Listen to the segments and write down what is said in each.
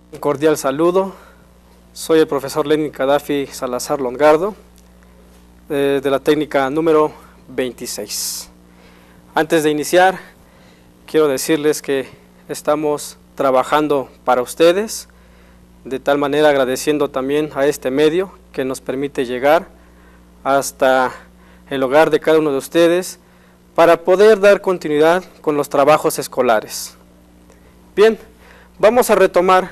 Un cordial saludo, soy el profesor Lenin Gaddafi Salazar Longardo, de la técnica número 26. Antes de iniciar, quiero decirles que estamos trabajando para ustedes, de tal manera agradeciendo también a este medio que nos permite llegar hasta el hogar de cada uno de ustedes para poder dar continuidad con los trabajos escolares. Bien, vamos a retomar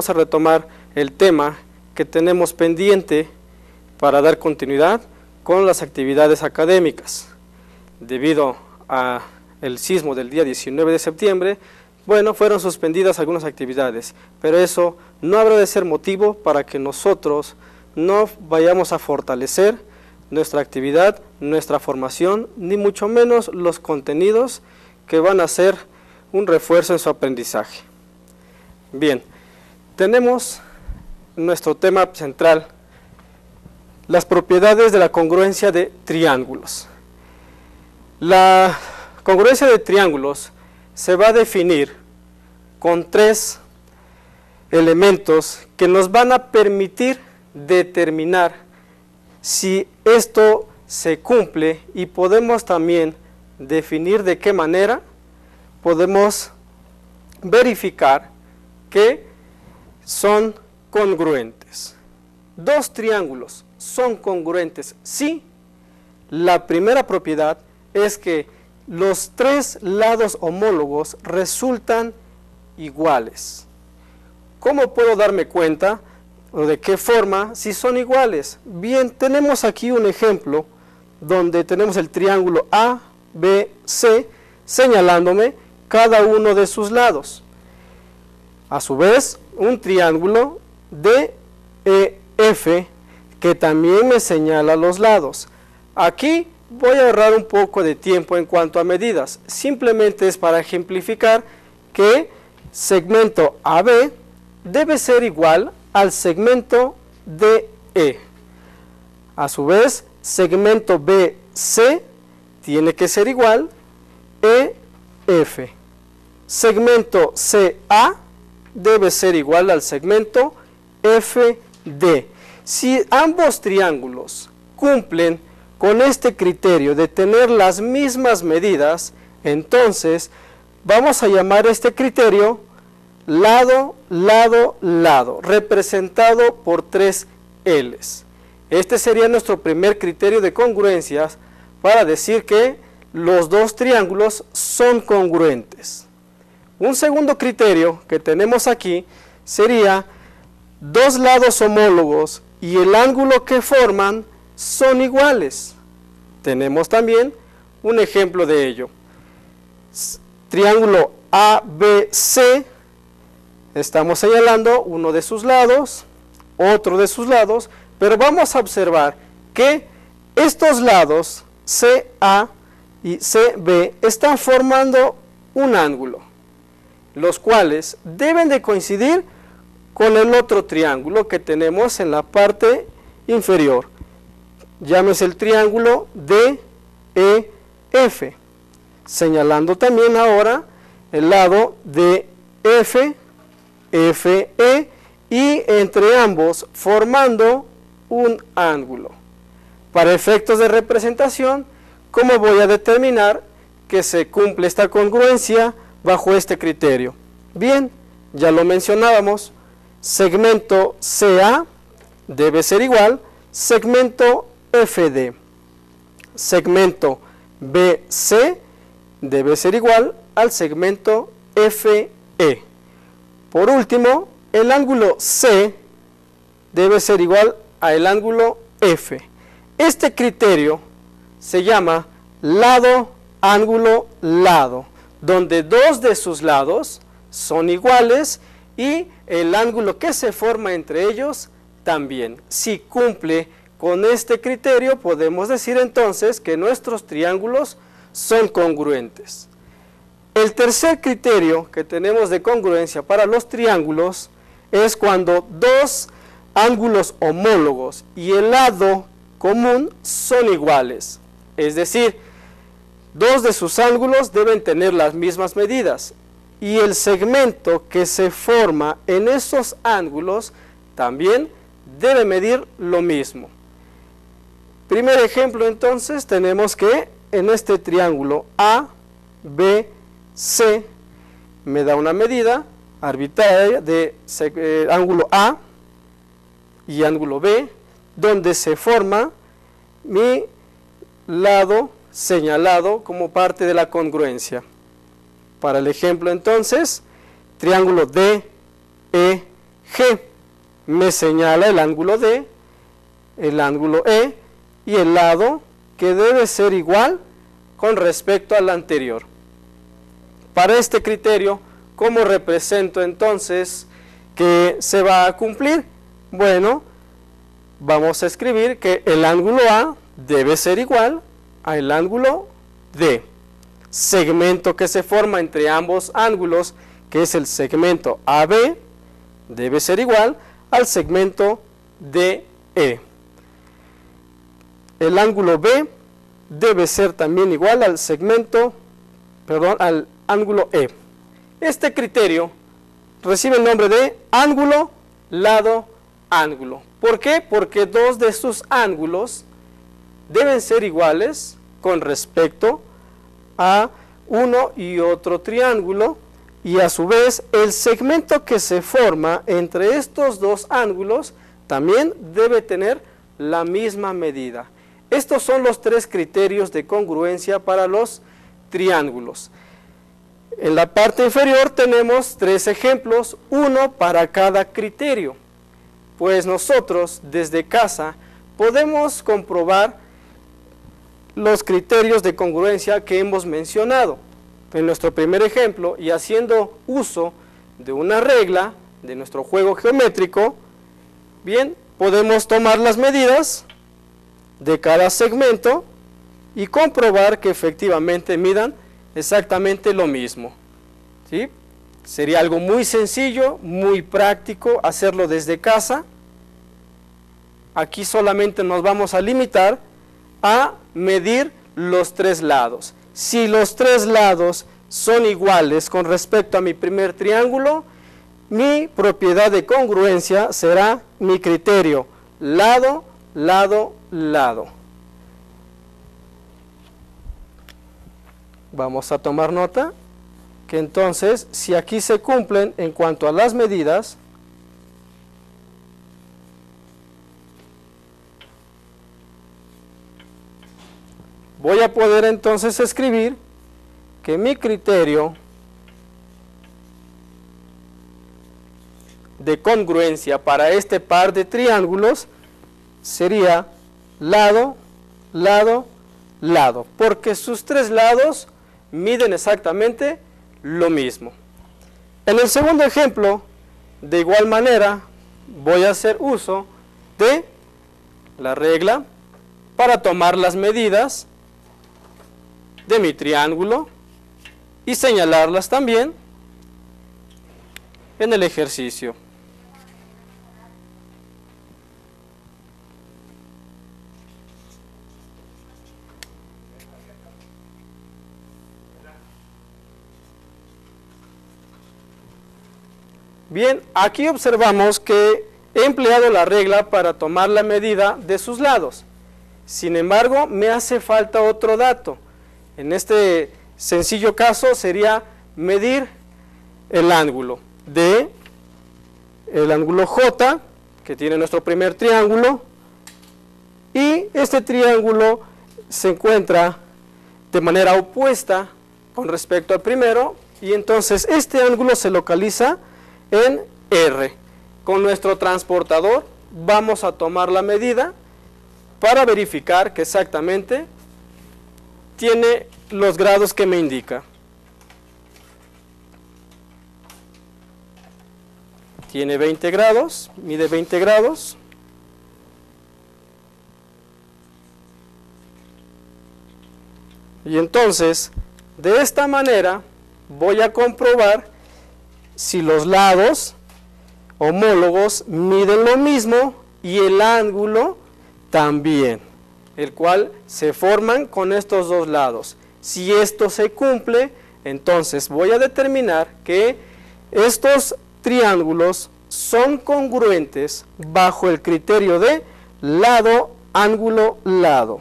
el tema que tenemos pendiente para dar continuidad con las actividades académicas. Debido al sismo del día 19 de septiembre, bueno, fueron suspendidas algunas actividades, pero eso no habrá de ser motivo para que nosotros no vayamos a fortalecer nuestra actividad, nuestra formación, ni mucho menos los contenidos que van a ser un refuerzo en su aprendizaje. Bien, tenemos nuestro tema central, las propiedades de la congruencia de triángulos. La congruencia de triángulos se va a definir con tres elementos que nos van a permitir determinar si esto se cumple, y podemos también definir de qué manera podemos verificar que son congruentes. Dos triángulos son congruentes si la primera propiedad es que los tres lados homólogos resultan iguales. ¿Cómo puedo darme cuenta o de qué forma si son iguales? Bien, tenemos aquí un ejemplo donde tenemos el triángulo ABC señalándome cada uno de sus lados. A su vez, un triángulo DEF que también me señala los lados. Aquí voy a ahorrar un poco de tiempo en cuanto a medidas. Simplemente es para ejemplificar que segmento AB debe ser igual al segmento DE. A su vez, segmento BC tiene que ser igual EF. Segmento CA debe ser igual al segmento FD. Si ambos triángulos cumplen con este criterio de tener las mismas medidas, entonces vamos a llamar este criterio lado, lado, lado, representado por tres L's. Este sería nuestro primer criterio de congruencias para decir que los dos triángulos son congruentes. Un segundo criterio que tenemos aquí sería dos lados homólogos y el ángulo que forman son iguales. Tenemos también un ejemplo de ello. Triángulo ABC, estamos señalando uno de sus lados, otro de sus lados, pero vamos a observar que estos lados CA y CB están formando un ángulo, los cuales deben de coincidir con el otro triángulo que tenemos en la parte inferior. Llámese el triángulo DEF, señalando también ahora el lado DF, FE, y entre ambos formando un ángulo. Para efectos de representación, ¿cómo voy a determinar que se cumple esta congruencia bajo este criterio? Bien, ya lo mencionábamos, segmento CA debe ser igual segmento FD. Segmento BC debe ser igual al segmento FE. Por último, el ángulo C debe ser igual al ángulo F. Este criterio se llama lado, ángulo, lado, donde dos de sus lados son iguales y el ángulo que se forma entre ellos también. Si cumple con este criterio, podemos decir entonces que nuestros triángulos son congruentes. El tercer criterio que tenemos de congruencia para los triángulos es cuando dos ángulos homólogos y el lado común son iguales. Es decir, dos de sus ángulos deben tener las mismas medidas. y el segmento que se forma en esos ángulos también debe medir lo mismo. Primer ejemplo, entonces, tenemos que en este triángulo A, B, C, me da una medida arbitraria de ángulo A y ángulo B, donde se forma mi lado señalado como parte de la congruencia. Para el ejemplo, entonces, triángulo DEG me señala el ángulo D, el ángulo E y el lado que debe ser igual con respecto al anterior. Para este criterio, ¿cómo represento entonces que se va a cumplir? Bueno, vamos a escribir que el ángulo A debe ser igual al ángulo D. Segmento que se forma entre ambos ángulos, que es el segmento AB, debe ser igual al segmento DE. El ángulo B debe ser también igual al segmento, al ángulo E. Este criterio recibe el nombre de ángulo, lado, ángulo. ¿Por qué? Porque dos de sus ángulos deben ser iguales con respecto a uno y otro triángulo, y a su vez el segmento que se forma entre estos dos ángulos también debe tener la misma medida. Estos son los tres criterios de congruencia para los triángulos. En la parte inferior tenemos tres ejemplos, uno para cada criterio. Pues nosotros desde casa podemos comprobar los criterios de congruencia que hemos mencionado. En nuestro primer ejemplo, y haciendo uso de una regla de nuestro juego geométrico, bien, podemos tomar las medidas de cada segmento y comprobar que efectivamente midan exactamente lo mismo. ¿Sí? Sería algo muy sencillo, muy práctico hacerlo desde casa. Aquí solamente nos vamos a limitar a medir los tres lados. Si los tres lados son iguales con respecto a mi primer triángulo, mi propiedad de congruencia será mi criterio lado, lado, lado. Vamos a tomar nota que entonces, si aquí se cumplen en cuanto a las medidas, voy a poder entonces escribir que mi criterio de congruencia para este par de triángulos sería lado, lado, lado, porque sus tres lados miden exactamente lo mismo. En el segundo ejemplo, de igual manera, voy a hacer uso de la regla para tomar las medidas de mi triángulo y señalarlas también en el ejercicio. Bien, aquí observamos que he empleado la regla para tomar la medida de sus lados. Sin embargo, me hace falta otro dato. En este sencillo caso sería medir el ángulo de el ángulo J, que tiene nuestro primer triángulo, y este triángulo se encuentra de manera opuesta con respecto al primero, y entonces este ángulo se localiza en R. Con nuestro transportador vamos a tomar la medida para verificar que exactamente tiene los grados que me indica. Tiene 20 grados, mide 20 grados. Y entonces, de esta manera, voy a comprobar si los lados homólogos miden lo mismo y el ángulo también, el cual se forman con estos dos lados. Si esto se cumple, Entonces voy a determinar que estos triángulos son congruentes bajo el criterio de lado, ángulo, lado.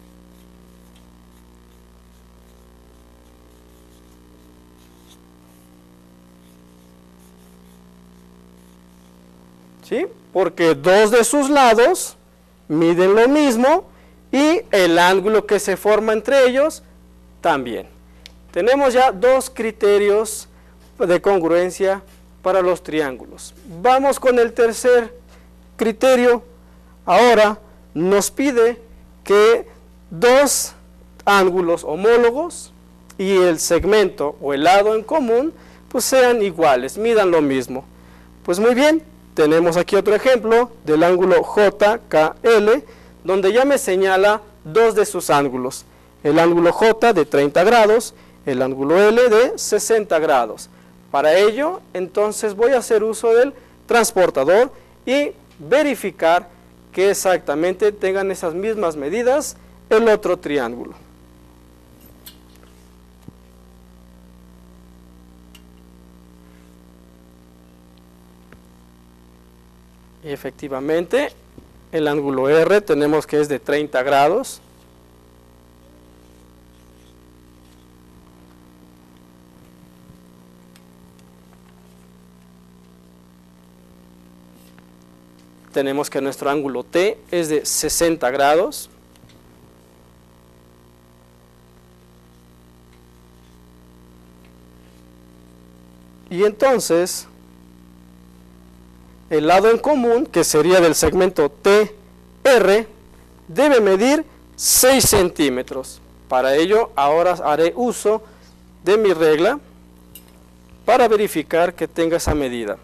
¿Sí? Porque dos de sus lados miden lo mismo y el ángulo que se forma entre ellos también. Tenemos ya dos criterios de congruencia para los triángulos. Vamos con el tercer criterio. Ahora nos pide que dos ángulos homólogos y el segmento o el lado en común pues sean iguales, midan lo mismo. Pues muy bien, tenemos aquí otro ejemplo del ángulo JKL, donde ya me señala dos de sus ángulos. El ángulo J de 30 grados, el ángulo L de 60 grados. Para ello, entonces voy a hacer uso del transportador y verificar que exactamente tengan esas mismas medidas el otro triángulo. Y efectivamente, el ángulo R tenemos que es de 30 grados. Tenemos que nuestro ángulo T es de 60 grados. Y entonces, el lado en común, que sería del segmento TR, debe medir 6 centímetros. Para ello, ahora haré uso de mi regla para verificar que tenga esa medida.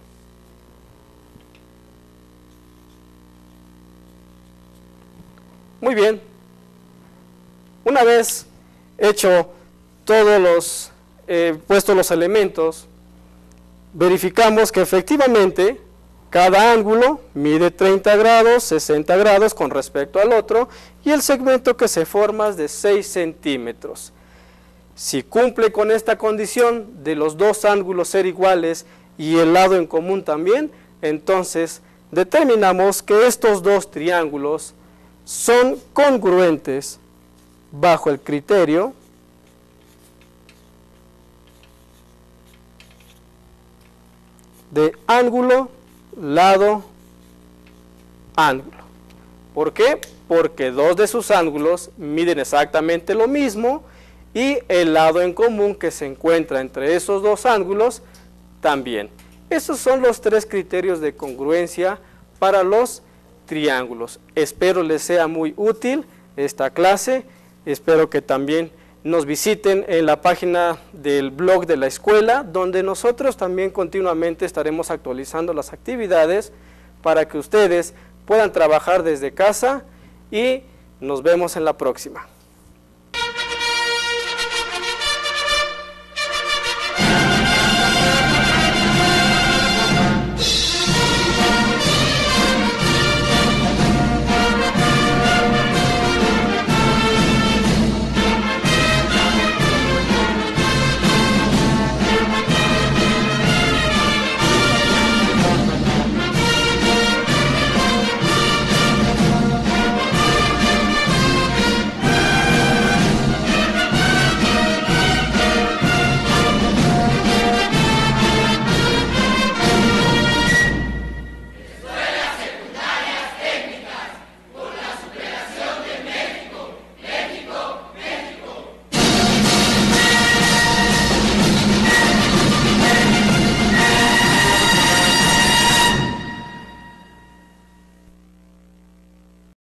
Muy bien, una vez hecho todos los, puesto los elementos, verificamos que efectivamente cada ángulo mide 30 grados, 60 grados con respecto al otro y el segmento que se forma es de 6 centímetros. Si cumple con esta condición de los dos ángulos ser iguales y el lado en común también, entonces determinamos que estos dos triángulos son congruentes bajo el criterio de ángulo, lado, ángulo. ¿Por qué? Porque dos de sus ángulos miden exactamente lo mismo y el lado en común que se encuentra entre esos dos ángulos también. Esos son los tres criterios de congruencia para los triángulos. Espero les sea muy útil esta clase, espero que también nos visiten en la página del blog de la escuela, donde nosotros también continuamente estaremos actualizando las actividades para que ustedes puedan trabajar desde casa y nos vemos en la próxima.